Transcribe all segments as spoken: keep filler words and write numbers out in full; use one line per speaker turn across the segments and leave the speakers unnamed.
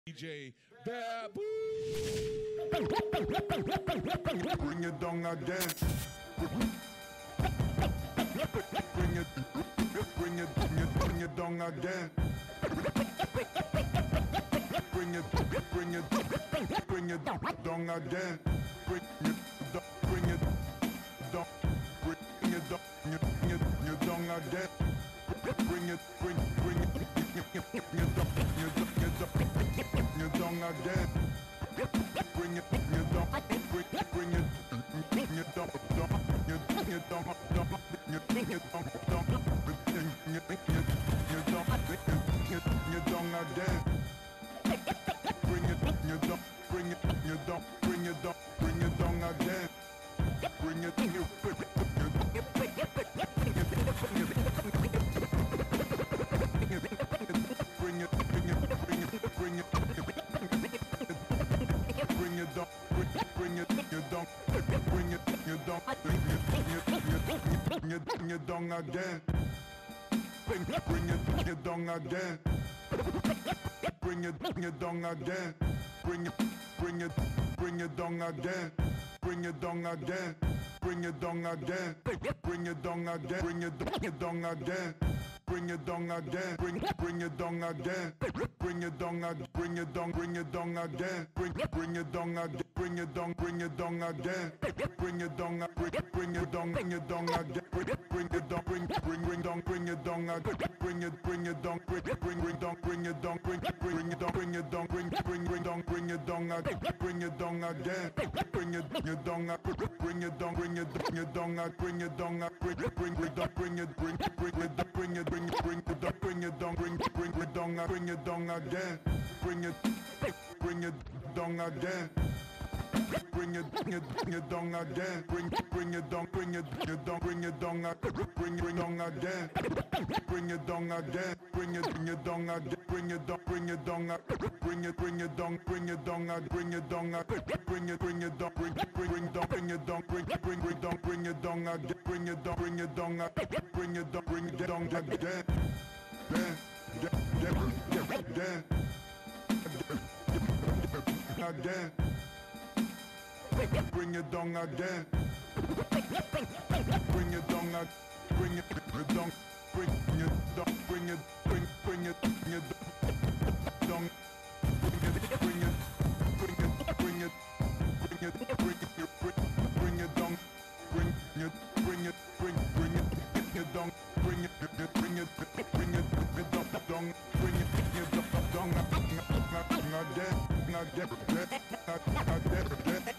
D J Babu.
Bring it down again. Bring it, bring it, bring it, bring it down again. Bring it, bring it, bring it down again. Bring it, bring it down, bring it down, bring it, bring it down again. Bring it, bring, bring it, bring it, bring it down, bring it down, bring it down, bring it down again. Bring it, bring it down, bring, bring it, bring it down, down, bring it, bring it down, down, bring it, bring it down, down, bring it, bring it, bring it down, bring it, bring it, bring it down again. Bring it, bring it down, bring it, bring it down, bring it down, bring it down again. Bring it, bring it, bring it, bring it, bring it, bring it, bring it, bring it, bring it, bring it, bring it, bring it down, bring bring it, bring it down, bring it, bring it down, bring it, bring it, bring it, bring it down again. Bring bring it, bring it down again. Bring it, bring it down again. Bring it, bring it, bring it down again. Bring it down again. Bring it down again. Bring it down again. Bring it, bring it down again. Bring it down again. Bring bring it down again. Bring it down again. Bring it down. Bring it down again. Bring bring it down again. Bring it down. Bring it down again. Bring it down. Bring bring it down. Bring it down again. Bring bring it down. Bring bring bring down. Bring it down again. Bring it bring it down. Bring bring bring down. Bring it down. Bring bring it down. Bring it down. Bring bring bring down. Bring it down again. Bring it down again. Bring it bring it down. Bring it down. Bring it bring it down. Bring it down. Bring bring bring down. Bring it bring bring it down. Bring it bring bring it down. Bring it down. Bring bring it down. Bring it down again. Bring it bring it down again. Bring it, bring it, bring it down again. Bring, bring it down, bring it, bring it down, bring it down, bring, bring down again. Bring it down again. Bring it, bring it down again. Bring it down, bring it down, bring it, bring it down, bring it down, bring it down, bring it, bring it down, bring, bring, bring down, bring it down, bring, bring, bring down, bring it down again. Bring it down, bring it down, bring it down, bring it down again. Then, then, then, then, again. Bring it down again. Bring it down again. Bring it, bring it down. Bring it down. Bring it, bring, bring it, bring it down. Bring it, bring it, bring it, bring it, bring it, bring it, bring, bring it down. Bring it, bring it, bring, bring it, bring it down. Bring it, bring it, bring it, bring it, bring it down, down. Bring it, bring it down, down, again, again, again, again.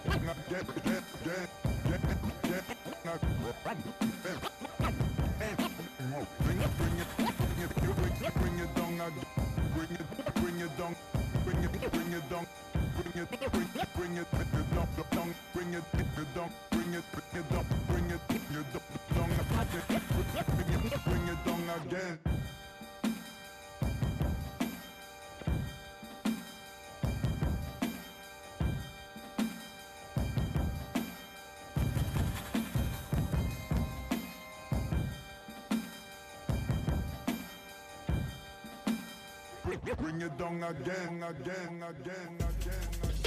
Bring it, bring it, bring it, bring it down, bring it, bring it down, bring it, bring it down, bring it, bring, bring it, bring it down, down, bring it, bring it down, bring it, bring it down, bring it, bring it down, bring it, bring it down again. Bring it down again, again, again, again, again.